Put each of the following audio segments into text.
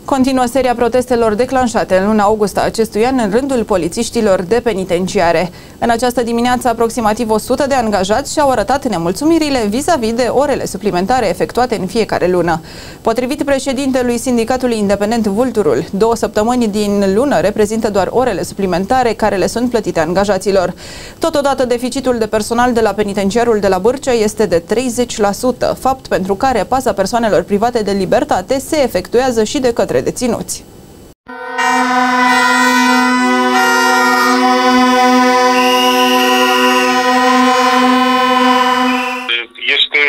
Continuă seria protestelor declanșate în luna august a acestui an în rândul polițiștilor de penitenciare. În această dimineață, aproximativ 100 de angajați și-au arătat nemulțumirile vis-a-vis de orele suplimentare efectuate în fiecare lună. Potrivit președintelui Sindicatului Independent Vulturul, 2 săptămâni din lună reprezintă doar orele suplimentare care le sunt plătite angajaților. Totodată, deficitul de personal de la penitenciarul de la Bârcea este de 30%, fapt pentru care paza persoanelor private de libertate se efectuează și de către deținuți. Este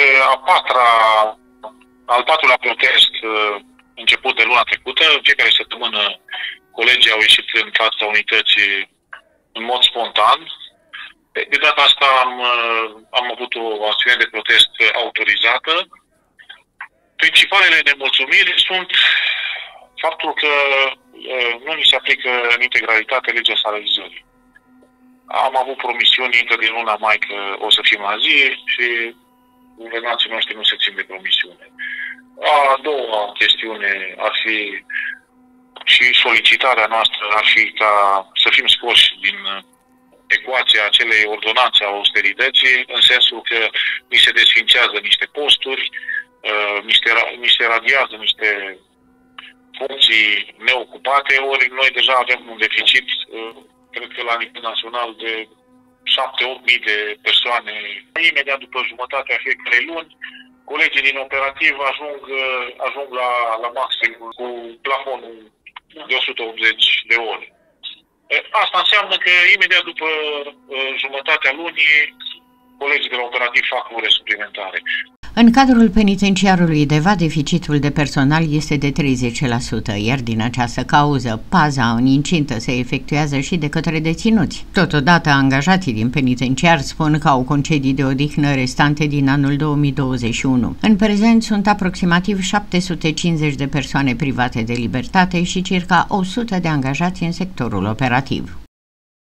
al patrulea protest început de luna trecută. În fiecare săptămână colegii au ieșit în fața unității în mod spontan. De data asta am avut o acțiune de protest autorizată. Principalele nemulțumiri sunt faptul că nu ni se aplică în integralitate legea salarizării. Am avut promisiuni încă din luna mai că o să fim la zi și guvernații noștri nu se țin de promisiune. A doua chestiune ar fi și solicitarea noastră ar fi ca să fim scoși din ecuația acelei ordonanțe a austerității, în sensul că ni se desfințează niște posturi, ni se radiază niște funcții neocupate, ori noi deja avem un deficit, cred că la nivel național, de 7-8 mii de persoane. Imediat după jumătatea fiecarei luni, colegii din operativ ajung la maxim cu plafonul de 180 de ore. Asta înseamnă că imediat după jumătatea lunii, colegii de la operativ fac ore suplimentare. În cadrul penitenciarului Deva, deficitul de personal este de 30%, iar din această cauză, paza în incintă se efectuează și de către deținuți. Totodată, angajații din penitenciar spun că au concedii de odihnă restante din anul 2021. În prezent sunt aproximativ 750 de persoane private de libertate și circa 100 de angajați în sectorul operativ.